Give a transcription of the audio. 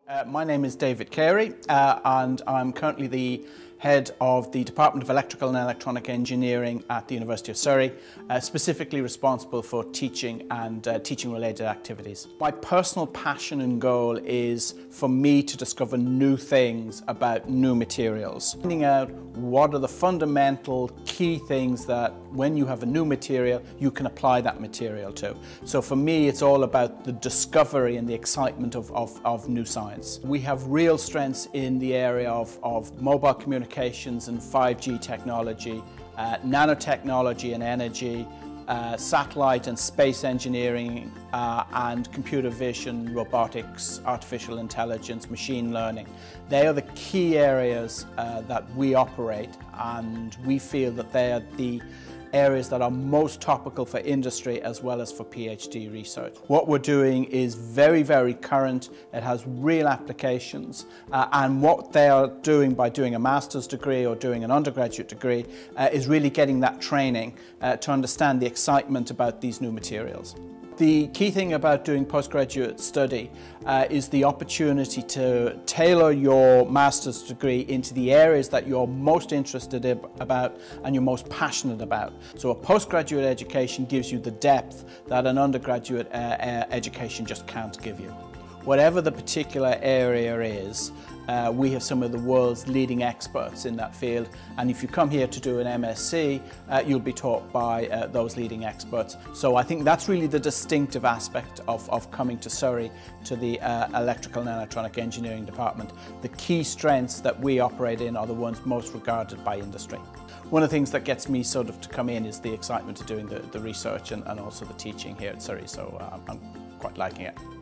My name is David Carey and I'm currently the head of the Department of Electrical and Electronic Engineering at the University of Surrey, specifically responsible for teaching and teaching-related activities. My personal passion and goal is for me to discover new things about new materials. Finding out what are the fundamental key things that when you have a new material, you can apply that material to. So for me, it's all about the discovery and the excitement of new science. We have real strengths in the area of mobile communications and 5G technology, nanotechnology and energy, satellite and space engineering, and computer vision, robotics, artificial intelligence, machine learning. They are the key areas that we operate, and we feel that they are the areas that are most topical for industry as well as for PhD research. What we're doing is very, very current. It has real applications, and what they are doing by doing a master's degree or doing an undergraduate degree is really getting that training to understand the excitement about these new materials. The key thing about doing postgraduate study is the opportunity to tailor your master's degree into the areas that you're most interested about and you're most passionate about. So a postgraduate education gives you the depth that an undergraduate education just can't give you. Whatever the particular area is, we have some of the world's leading experts in that field, and if you come here to do an MSc, you'll be taught by those leading experts. So I think that's really the distinctive aspect of coming to Surrey, to the Electrical and Electronic Engineering Department. The key strengths that we operate in are the ones most regarded by industry. One of the things that gets me sort of to come in is the excitement of doing the research and also the teaching here at Surrey, so I'm quite liking it.